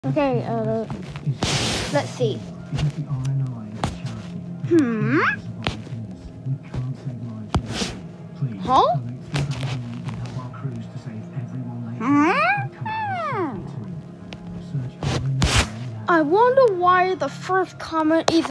Okay, let's see. Huh? I wonder why the first comment is